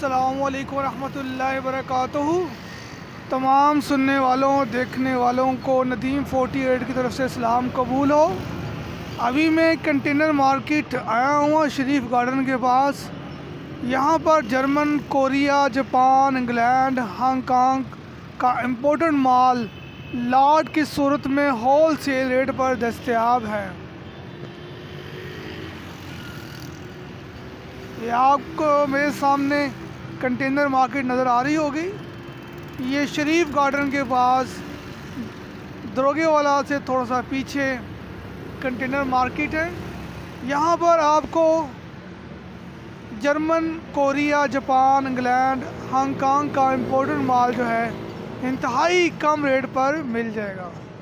अस्सलामुअलैकुम रहमतुल्लाहि वबरकातुहू। तमाम सुनने वालों देखने वालों को नदीम 48 की तरफ से सलाम कबूल हो। अभी मैं कंटेनर मार्केट आया हूँ शरीफ गार्डन के पास। यहाँ पर German, Korea, Japan, England, Hong का इम्पोर्टेड माल लॉट की सूरत में होल सेल रेट पर दस्तयाब है। ये आपको मेरे सामने कंटेनर मार्केट नज़र आ रही होगी। ये शरीफ गार्डन के पास दरोगे वाला से थोड़ा सा पीछे कंटेनर मार्केट है। यहाँ पर आपको German, Korea, Japan, England, Hong का इम्पोर्टेड माल जो है इंतहाई कम रेट पर मिल जाएगा।